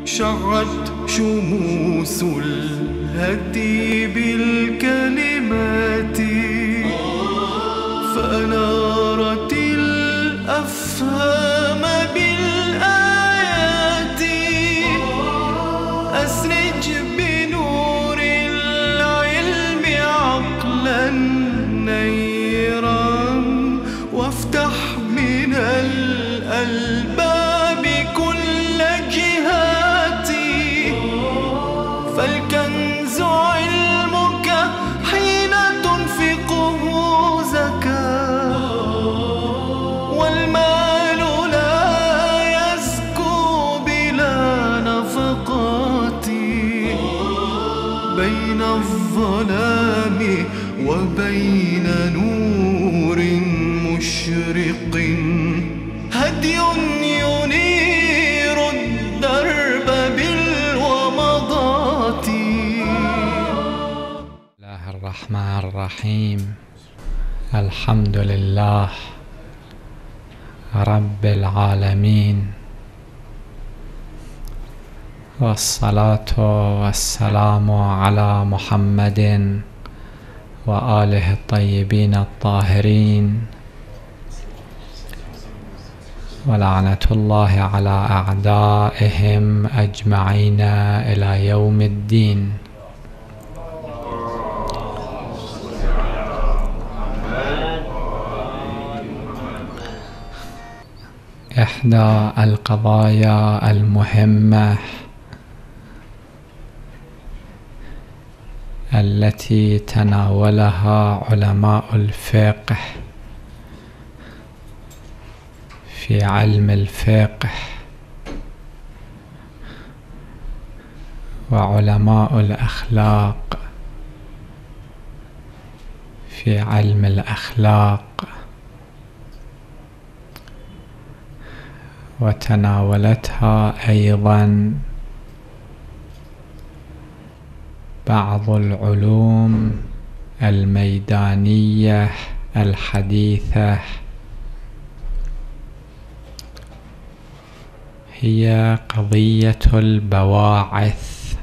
شعت شموس الهدي بالكلمات فأنارت الأفهام بالآيات. أسرج بنور العلم عقلا نيرا وافتح من الألباب كل جهاتي. فالكنز علمك حين تنفقه زكاة، والمال لا يزكو بلا نفقات. بين الظلام وبين نور مشرق هدي ينير الدرب بالومضات. بسم الله الرحمن الرحيم. الحمد لله رب العالمين، والصلاة والسلام على محمد وآله الطيبين الطاهرين، ولعنة الله على أعدائهم أجمعين إلى يوم الدين. إحدى القضايا المهمة التي تناولها علماء الفقه في علم الفقه وعلماء الأخلاق في علم الأخلاق، وتناولتها أيضا بعض العلوم الميدانية الحديثة، هي قضية البواعث.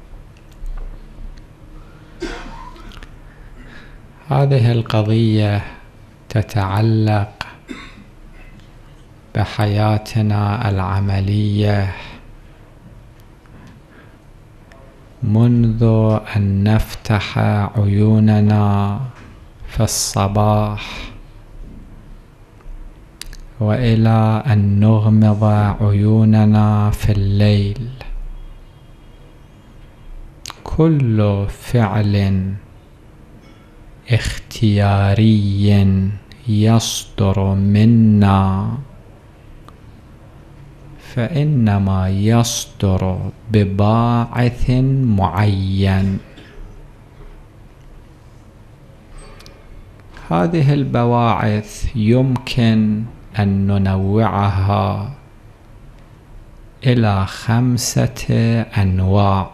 هذه القضية تتعلق بحياتنا العملية منذ أن نفتح عيوننا في الصباح وإلى أن نغمض عيوننا في الليل. كل فعل اختياري يصدر منا فإنما يصدر بباعث معين. هذه البواعث يمكن أن ننوعها إلى 5 أنواع،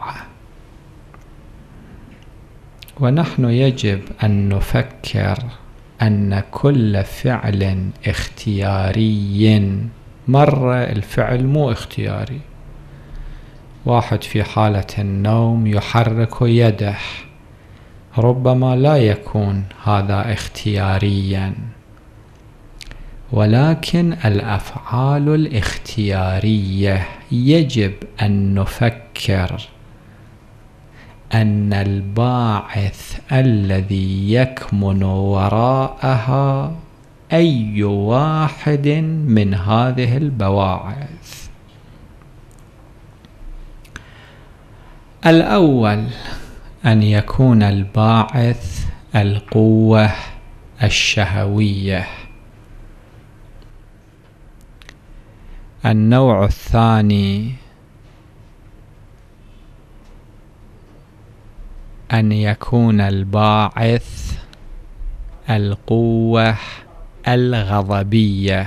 ونحن يجب أن نفكر أن كل فعل اختياري، مرة الفعل مو اختياري، واحد في حالة النوم يحرك يده، ربما لا يكون هذا اختياريا، ولكن الأفعال الاختيارية يجب أن نفكر أن الباعث الذي يكمن وراءها أي واحد من هذه البواعث. الأول أن يكون الباعث القوة الشهوية. النوع الثاني أن يكون الباعث القوة الغضبية.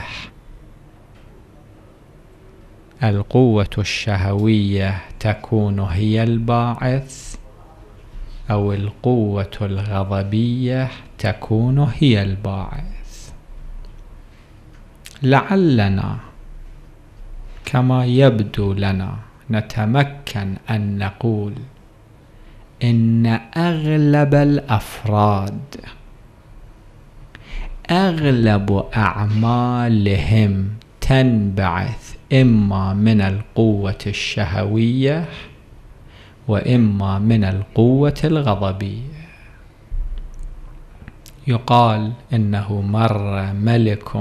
القوة الشهوية تكون هي الباعث، أو القوة الغضبية تكون هي الباعث. لعلنا كما يبدو لنا نتمكن أن نقول إن أغلب الأفراد أغلب أعمالهم تنبعث إما من القوة الشهوية وإما من القوة الغضبية. يقال إنه مر ملك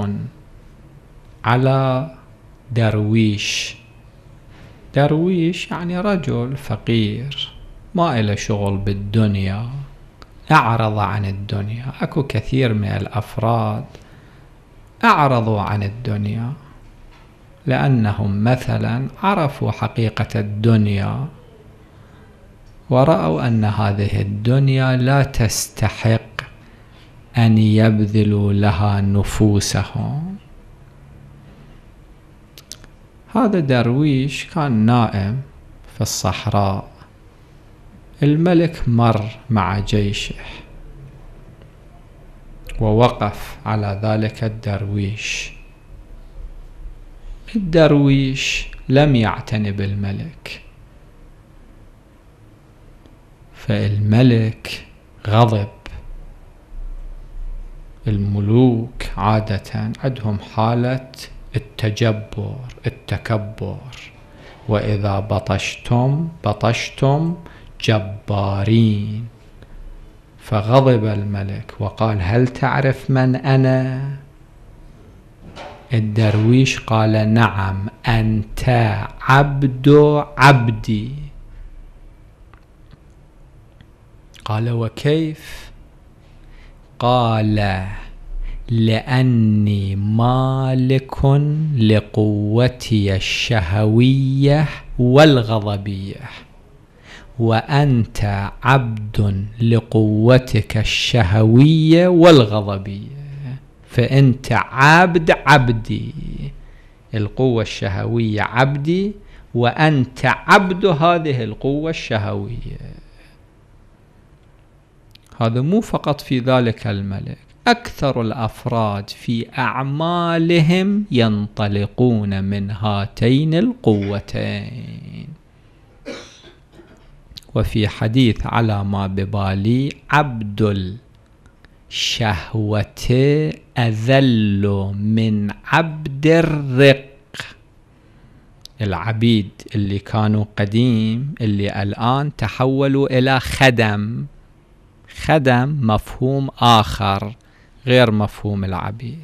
على درويش. درويش يعني رجل فقير ما إله شغل بالدنيا، أعرض عن الدنيا. أكو كثير من الأفراد أعرضوا عن الدنيا لأنهم مثلا عرفوا حقيقة الدنيا ورأوا أن هذه الدنيا لا تستحق أن يبذلوا لها نفوسهم. هذا درويش كان نائم في الصحراء، الملك مر مع جيشه ووقف على ذلك الدرويش. الدرويش لم يعتني بالملك، فالملك غضب. الملوك عادة عندهم حالة التكبر، وإذا بطشتم جبارين. فغضب الملك وقال: هل تعرف من أنا؟ الدرويش قال: نعم، أنت عبد عبدي. قال: وكيف؟ قال: لأني مالك لقوتي الشهوية والغضبية، وأنت عبد لقوتك الشهوية والغضبية، فأنت عبد عبدي. القوة الشهوية عبدي، وأنت عبد هذه القوة الشهوية. هذا مو فقط في ذلك الملك، أكثر الأفراد في أعمالهم ينطلقون من هاتين القوتين. وفي حديث على ما ببالي: عبد الشهوة أذل من عبد الرق. العبيد اللي كانوا قديم اللي الآن تحولوا إلى خدم. خدم مفهوم آخر غير مفهوم العبيد.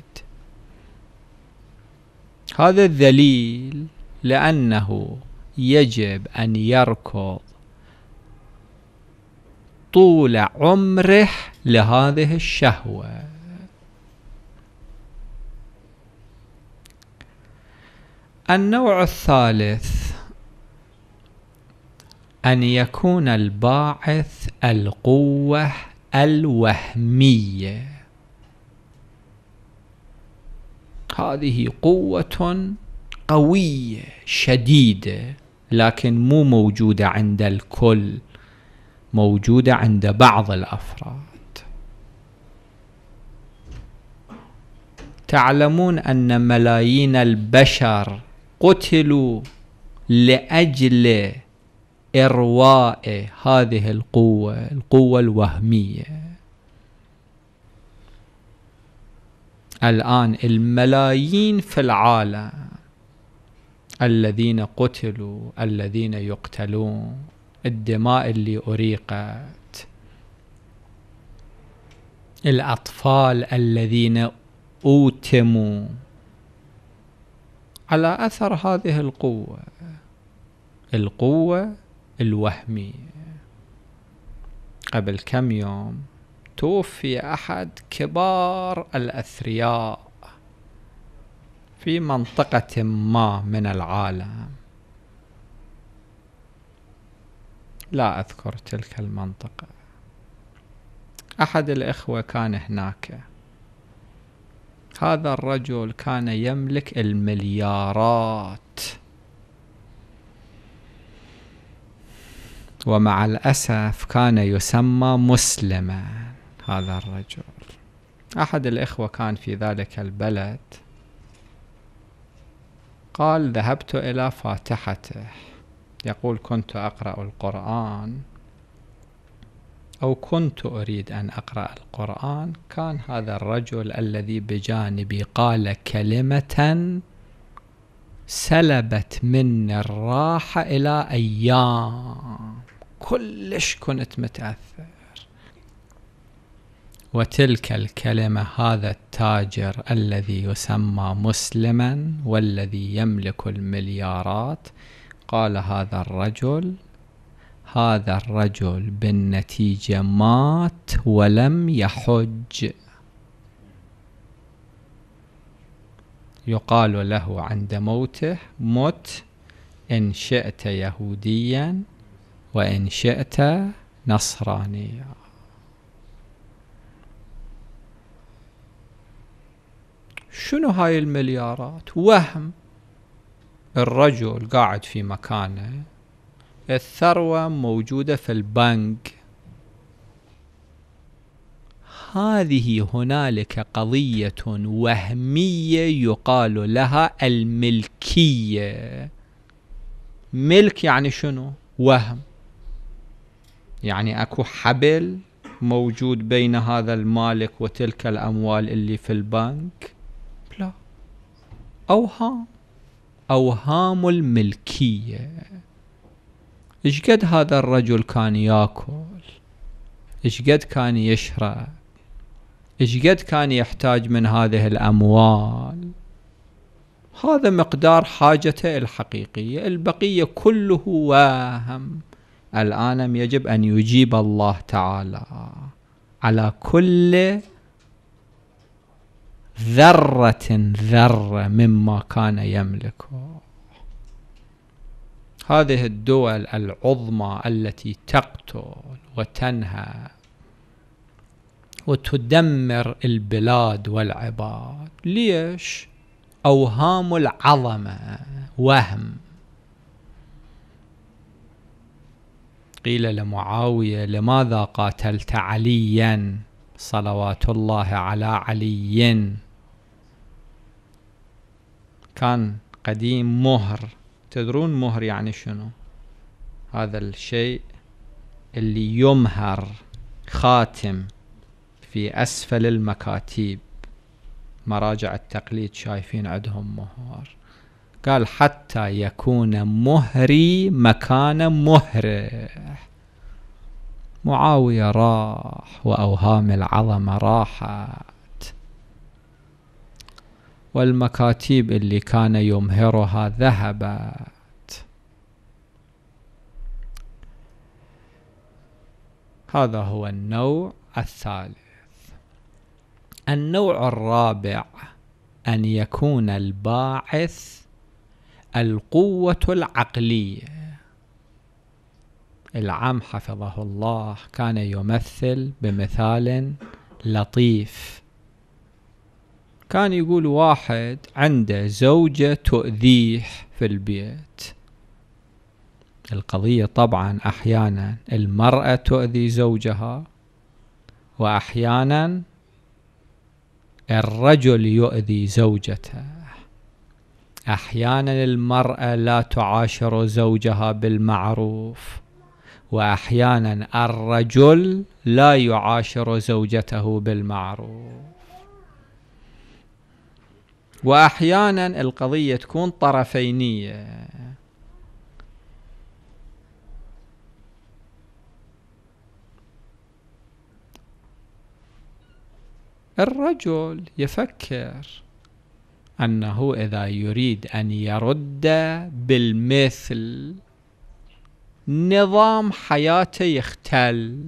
هذا الذليل لأنه يجب أن يركض طول عمره لهذه الشهوة. النوع الثالث أن يكون الباعث القوة الوهمية. هذه قوة قوية شديدة لكن مو موجودة عند الكل، موجودة عند بعض الأفراد. تعلمون أن ملايين البشر قتلوا لأجل إرواء هذه القوة الوهمية. الآن الملايين في العالم الذين قتلوا، الذين يقتلون، الدماء اللي أريقت، الأطفال الذين أوتموا على أثر هذه القوة الوهمية. قبل كم يوم توفي أحد كبار الأثرياء في منطقة ما من العالم، لا أذكر تلك المنطقة. أحد الإخوة كان هناك. هذا الرجل كان يملك المليارات، ومع الأسف كان يسمى مسلما. هذا الرجل، أحد الإخوة كان في ذلك البلد، قال: ذهبت إلى فاتحته يقول كنت أقرأ القرآن أو كنت أريد أن أقرأ القرآن، كان هذا الرجل الذي بجانبي قال كلمة سلبت مني الراحة إلى أيام، كلش كنت متأثر. وتلك الكلمة هذا التاجر الذي يسمى مسلما والذي يملك المليارات قال هذا الرجل بالنتيجة مات ولم يحج. يقال له عند موته مت إن شئت يهوديا وإن شئت نصرانيا. شنو هاي المليارات؟ وهم. الرجل قاعد في مكانه، الثروة موجودة في البنك. هذه هنالك قضية وهمية يقال لها الملكية. ملك يعني شنو؟ وهم. يعني أكو حبل موجود بين هذا المالك وتلك الأموال اللي في البنك؟ لا، أوهام الملكية. إيش قد هذا الرجل كان يأكل، إيش قد كان يشرب، إيش قد كان يحتاج من هذه الأموال، هذا مقدار حاجته الحقيقية، البقية كله وهم. الآن يجب أن يجيب الله تعالى على كل ذرة مما كان يملكه. هذه الدول العظمى التي تقتل وتنهب وتدمر البلاد والعباد، ليش؟ أوهام العظمة، وهم. قيل لمعاوية لماذا قاتلت عليا صلوات الله على علي؟ كان قديم مهر. تدرون مهر يعني شنو؟ هذا الشيء اللي يمهر، خاتم في أسفل المكاتيب، مراجع التقليد شايفين عندهم مهر. قال حتى يكون مهري مكان مهره. معاوية راح وأوهام العظمة راحت، والمكاتيب اللي كان يمهرها ذهبت. هذا هو النوع الثالث. النوع الرابع أن يكون الباعث القوة العقلية. العم حفظه الله كان يمثل بمثال لطيف. كان يقول واحد عنده زوجة تؤذيه في البيت. القضية طبعا أحيانا المرأة تؤذي زوجها، وأحيانا الرجل يؤذي زوجته. أحيانا المرأة لا تعاشر زوجها بالمعروف، وأحيانا الرجل لا يعاشر زوجته بالمعروف، وأحيانا القضية تكون طرفينية. الرجل يفكر أنه إذا يريد أن يرد بالمثل نظام حياته يختل.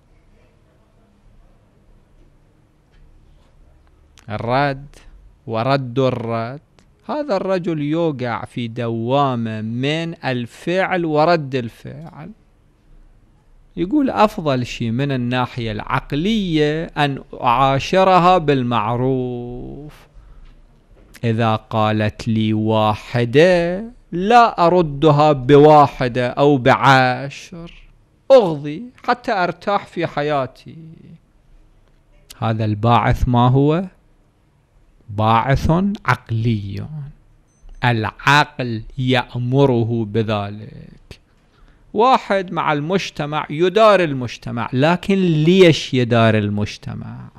الرد ورد الرد، هذا الرجل يوقع في دوامة من الفعل ورد الفعل. يقول أفضل شيء من الناحية العقلية أن أعاشرها بالمعروف. إذا قالت لي واحدة لا أردها بواحدة أو بعشر، أغضي حتى أرتاح في حياتي. هذا الباعث ما هو؟ باعث عقلي. العقل يأمره بذلك. واحد مع المجتمع يدار المجتمع، لكن ليش يدار المجتمع؟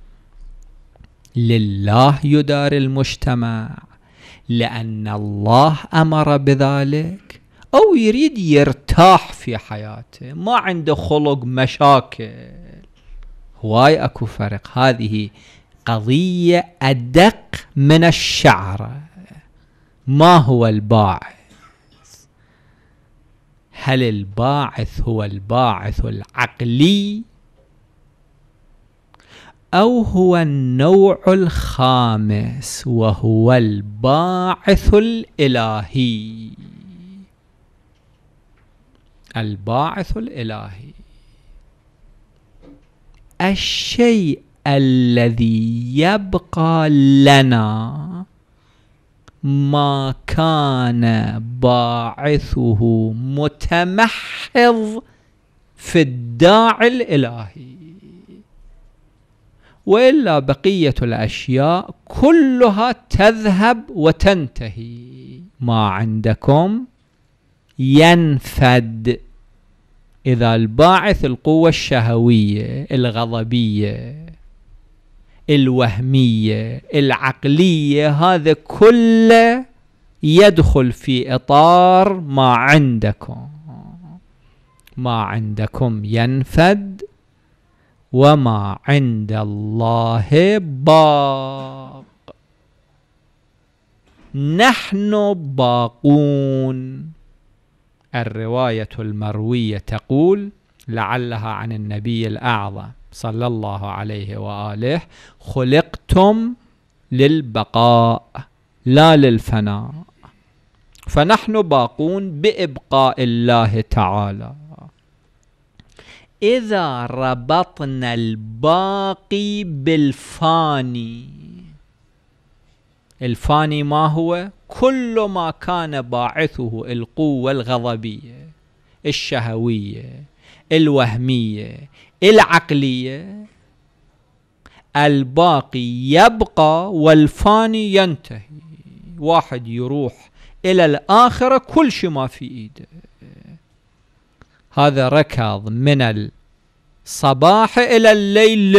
لله يدار المجتمع، لأن الله أمر بذلك، أو يريد يرتاح في حياته، ما عنده خلق مشاكل. هواي أكو فرق. هذه قضية أدق من الشعر. ما هو الباعث؟ هل الباعث هو الباعث العقلي، أو هو النوع الخامس وهو الباعث الإلهي؟ الباعث الإلهي الشيء الذي يبقى لنا ما كان باعثه متمحض في الداعي الإلهي، وإلا بقية الأشياء كلها تذهب وتنتهي. ما عندكم ينفد. إذا الباعث القوة الشهوية، الغضبية، الوهمية، العقلية، هذا كله يدخل في إطار ما عندكم. ما عندكم ينفد، وما عند الله باق. نحن باقون. الرواية المروية تقول، لعلها عن النبي الأعظم صلى الله عليه وآله: خلقتم للبقاء لا للفناء. فنحن باقون بإبقاء الله تعالى. إذا ربطنا الباقي بالفاني، الفاني ما هو؟ كل ما كان باعثه القوة الغضبية، الشهوية، الوهمية، العقلية، الباقي يبقى والفاني ينتهي. واحد يروح إلى الآخرة كل شيء ما في إيده. هذا ركض من الصباح إلى الليل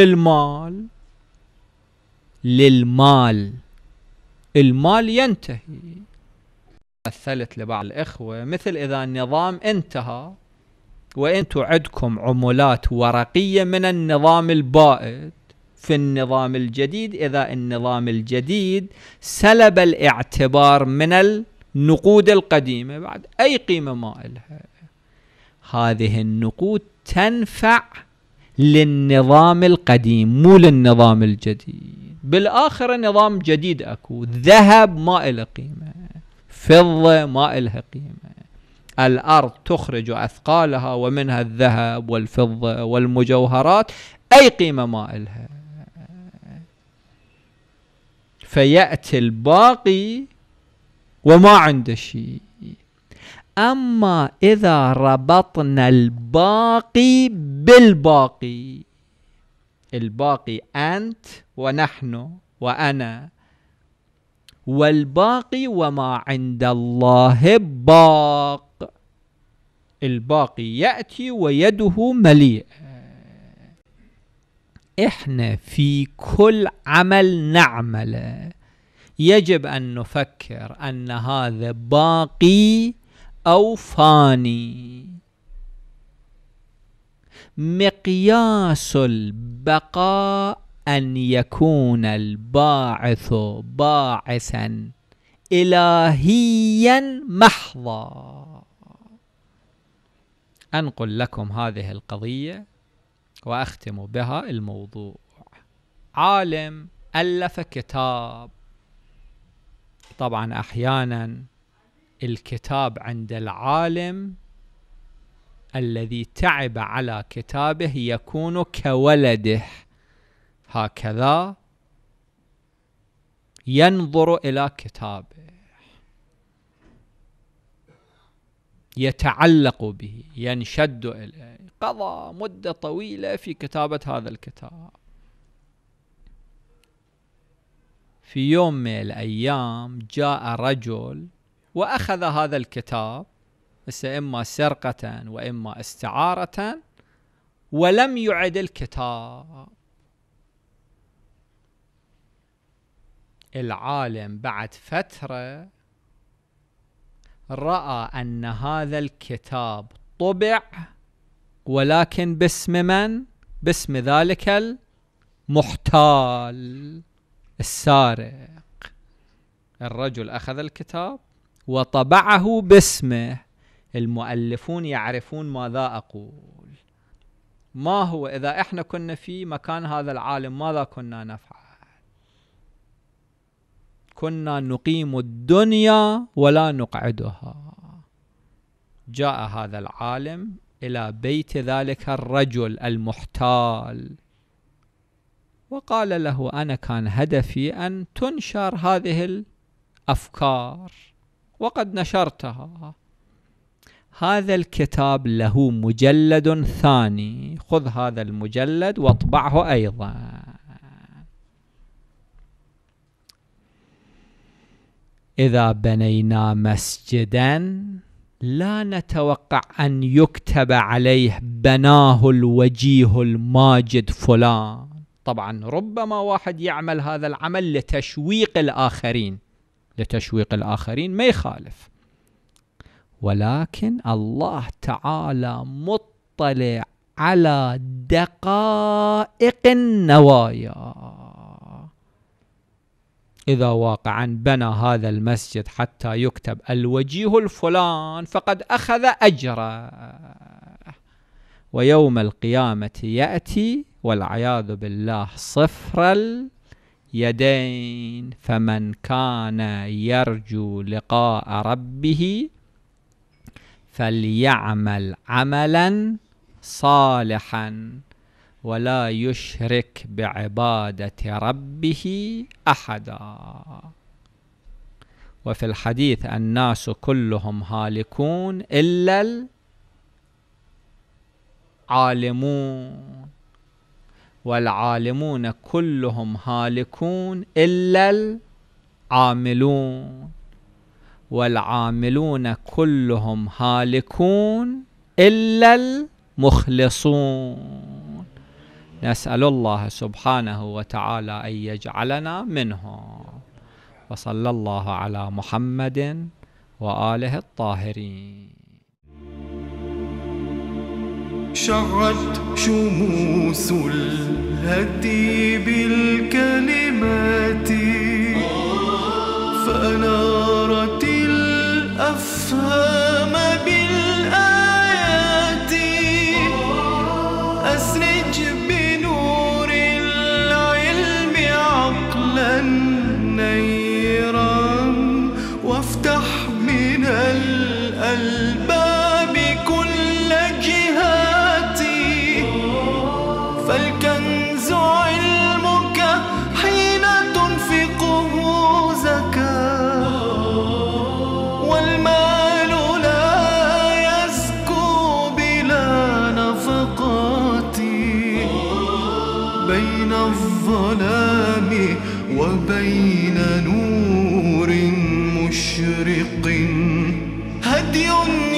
للمال. المال ينتهي. مثلت لبعض الإخوة مثل إذا النظام انتهى وإنتوا عندكم عملات ورقية من النظام البائد في النظام الجديد، إذا النظام الجديد سلب الاعتبار من النقود القديمة، بعد أي قيمة ما إلها. هذه النقود تنفع للنظام القديم مو للنظام الجديد. بالآخرة نظام جديد أكو، ذهب ما إله قيمة، فضة ما إلها قيمة. الأرض تخرج أثقالها ومنها الذهب والفضة والمجوهرات، أي قيمة ما إلها. فيأتي الباقي وما عنده شيء. أما إذا ربطنا الباقي بالباقي، الباقي أنت ونحن وأنا، والباقي وما عند الله باق. الباقي يأتي ويده مليئة. إحنا في كل عمل نعمله يجب أن نفكر أن هذا باقي أو فاني. مقياس البقاء أن يكون الباعث باعثا إلهيا محضا. أنقل لكم هذه القضية وأختم بها الموضوع. عالم ألف كتاب. طبعا أحيانا الكتاب عند العالم الذي تعب على كتابه يكون كولده، هكذا ينظر إلى كتابه، يتعلق به، ينشد إليه، قضى مدة طويلة في كتابة هذا الكتاب. في يوم من الأيام جاء رجل وأخذ هذا الكتاب، إما سرقة وإما استعارة، ولم يعد الكتاب. العالم بعد فترة رأى أن هذا الكتاب طبع، ولكن باسم من؟ باسم ذلك المحتال السارق. الرجل أخذ الكتاب وطبعه باسمه. المؤلفون يعرفون ماذا أقول. ما هو إذا إحنا كنا في مكان هذا العالم ماذا كنا نفعل؟ كنا نقيم الدنيا ولا نقعدها. جاء هذا العالم إلى بيت ذلك الرجل المحتال وقال له: أنا كان هدفي أن تنشر هذه الأفكار وقد نشرتها. هذا الكتاب له مجلد ثاني، خذ هذا المجلد واطبعه أيضا. إذا بنينا مسجدا لا نتوقع أن يكتب عليه بناه الوجيه الماجد فلان. طبعا ربما واحد يعمل هذا العمل لتشويق الآخرين، لتشويق الآخرين ما يخالف، ولكن الله تعالى مطلع على دقائق النوايا. إذا واقعا بنى هذا المسجد حتى يكتب الوجيه الفلان فقد أخذ أجره، ويوم القيامة يأتي والعياذ بالله صفر اليدين. فمن كان يرجو لقاء ربه فليعمل عملا صالحا ولا يشرك بعبادة ربه أحدا. وفي الحديث: الناس كلهم هالكون إلا العالمون، والعالمون كلهم هالكون إلا العاملون، والعاملون كلهم هالكون إلا المخلصون. نسأل الله سبحانه وتعالى أن يجعلنا منهم. وصلى الله على محمد وآله الطاهرين. شعت شموس الهدي بالكلمات فأنارت الأفهام بالآيات. أسرج بنور العلم عقلا نيرا وافتح من الألباب كل جهاتي. فالكنز علمك حين تنفقه زكاة، والمال لا يزكو بلا نفقات. بين الظلام وبين نور مشرق هدي